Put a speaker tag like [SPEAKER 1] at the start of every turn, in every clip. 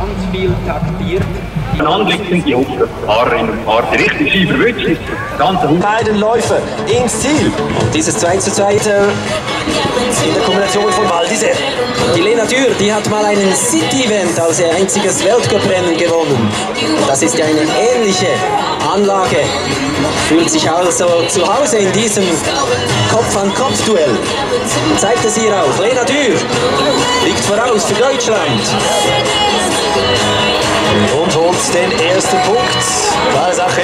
[SPEAKER 1] ganz viel taktiert.
[SPEAKER 2] Anblick sind die Fahrerinnen und Fahrer, die richtig schief verwünscht.
[SPEAKER 3] Beiden Läufer ins Ziel. Und dieses 2:2 in der Kombination von Waldiser.
[SPEAKER 4] Die Lena Dürr, die hat mal einen City-Event als ihr einziges Weltcuprennen gewonnen. Das ist ja eine ähnliche Anlage. Fühlt sich also zu Hause in diesem Kopf-an-Kopf-Duell. Zeigt es hier auch. Lena Dürr liegt voraus für Deutschland.
[SPEAKER 3] Und holt den ersten Punkt. Klare Sache.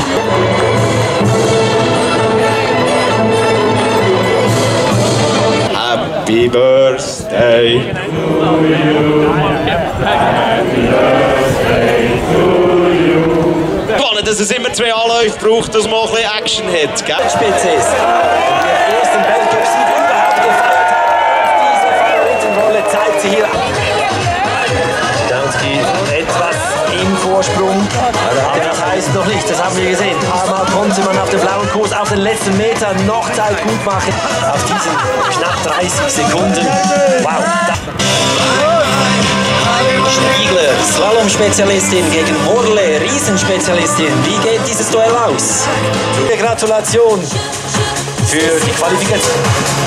[SPEAKER 3] Happy Birthday to you. Happy Birthday to you.
[SPEAKER 5] Spannend, dass es immer 2 Anläufe braucht, dass man ein bisschen Action hat. Gell?
[SPEAKER 3] Spitze ist. Der ersten Weltcup-Sieg überhaupt gefeiert hat. Diese Favoritenrolle zeigt sie hier. Danski etwas im Vorsprung. Aber das heißt noch nicht, das haben wir gesehen. Einmal konnte man auf dem blauen Kurs auf den letzten Metern noch Zeit gut machen. Auf diesen knapp 30 Sekunden. Wow.
[SPEAKER 4] Schmidiger, Slalom-Spezialistin gegen Morle, Riesenspezialistin. Wie geht dieses Duell aus?
[SPEAKER 3] Gratulation für die Qualifikation.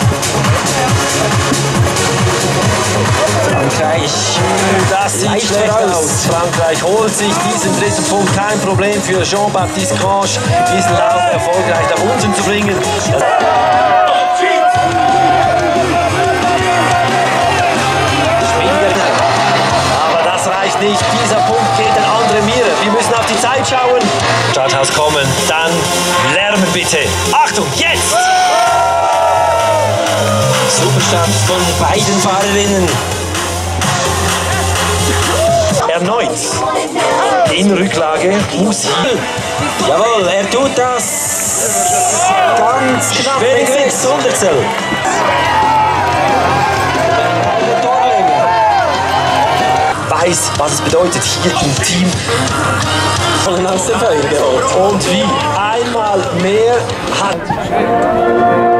[SPEAKER 4] Frankreich,
[SPEAKER 3] das sieht
[SPEAKER 4] leicht
[SPEAKER 3] schlecht
[SPEAKER 4] voraus.
[SPEAKER 3] aus. Frankreich holt sich diesen dritten Punkt. Kein Problem für Jean-Baptiste Grange, diesen Lauf erfolgreich nach unten zu bringen. Aber das reicht nicht. Dieser Punkt geht an andere Mire. Wir müssen auf die Zeit schauen. Starthaus kommen, dann Lärmen bitte. Achtung, jetzt!
[SPEAKER 4] Superstart von beiden Fahrerinnen.
[SPEAKER 3] Erneut in Rücklage muss hier.
[SPEAKER 4] Jawohl, er tut das ganz knapp
[SPEAKER 3] Schwierig
[SPEAKER 4] mit 6 Hundertstel.
[SPEAKER 3] Weiß, was es bedeutet, hier im Team
[SPEAKER 4] Aus dem Feuer geholt.
[SPEAKER 3] und wie einmal mehr hat.